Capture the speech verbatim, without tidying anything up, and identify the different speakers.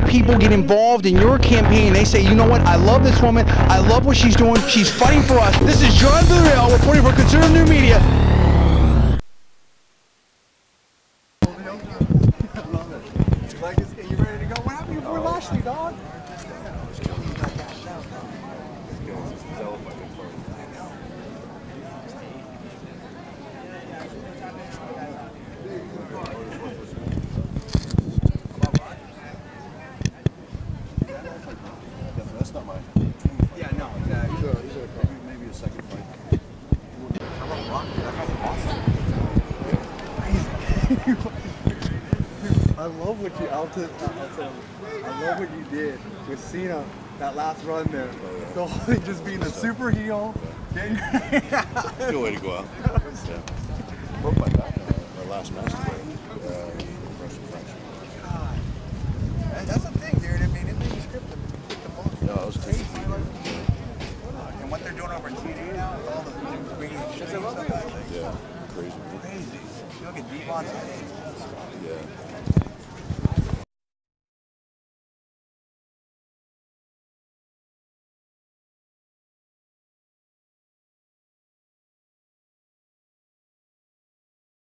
Speaker 1: people get involved in your campaign. They say, you know what, I love this woman. I love what she's doing. She's fighting for us. This is John Villarreal reporting for Conservative New Media.
Speaker 2: You ready to go? What happened before Lashley, dog?
Speaker 3: That's not mine.
Speaker 2: Yeah, no, exactly.
Speaker 3: He's a, he's a, maybe, maybe a second fight.
Speaker 2: I love Rock, dude. That guy's awesome. Crazy. I love what you, I'll tell, I'll tell you. I love what you did with Cena, that last run there.
Speaker 3: Oh, yeah.
Speaker 2: The whole thing just being a super heel. Getting
Speaker 3: Good way to go out. Yeah. Broke my back. Our last match together. Uh, Russian French.
Speaker 2: God. That's the thing, dude. I mean, it's being scripted.
Speaker 3: No, it was crazy.
Speaker 2: And what they're doing over in T V now, with all the bringing shit and stuff,
Speaker 3: Yeah, crazy.
Speaker 2: crazy. You look at Devon's face.
Speaker 3: Yeah.